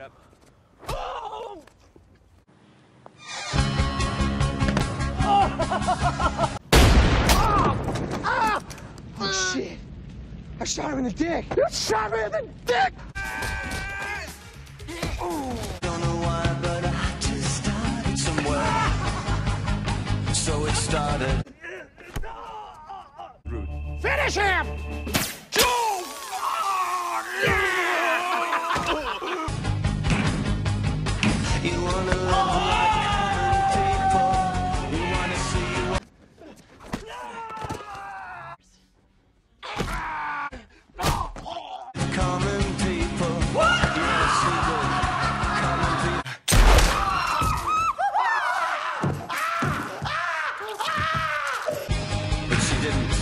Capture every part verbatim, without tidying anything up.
up. Oh! Ah! Oh shit! I shot him in the dick! You shot me in the dick! Oh. Don't know why, but I just started somewhere. So it started. Finish him! You wanna live like people. You wanna see you. Common people. You wanna see the common people. But she didn't.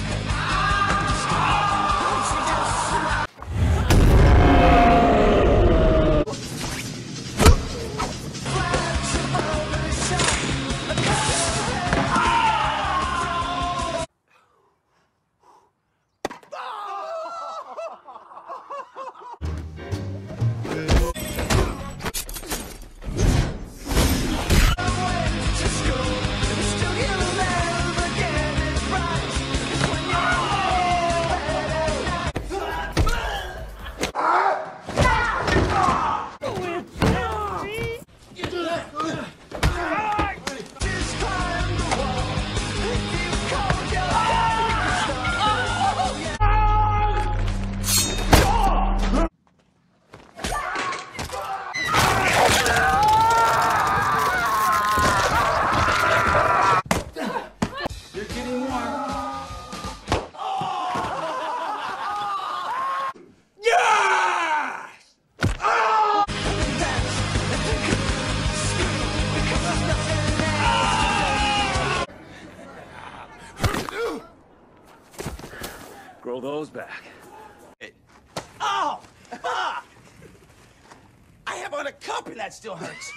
Grow those back. Oh! Fuck! I have on a cup and that still hurts.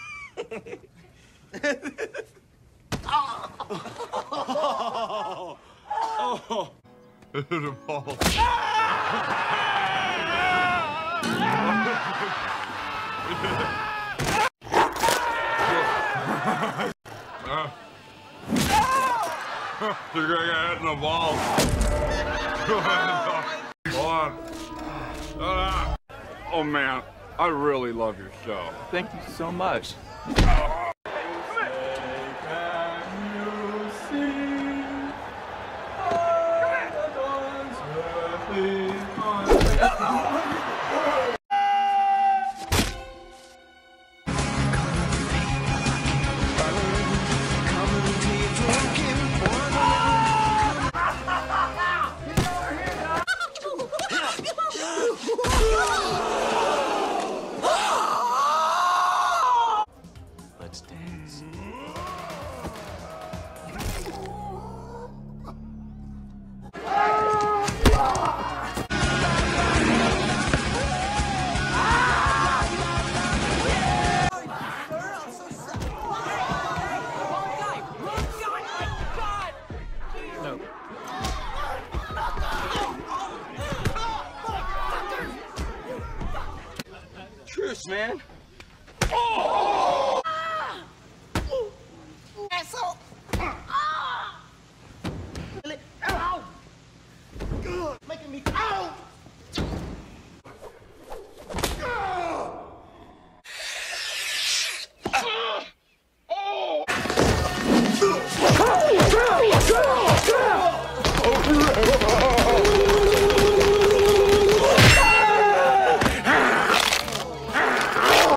Oh! Oh! It is a ball. You're gonna get hit in the balls. Hold on. Uh, oh man, I really love your show. Thank you so much. Let's dance. No. Truce, man. Oh!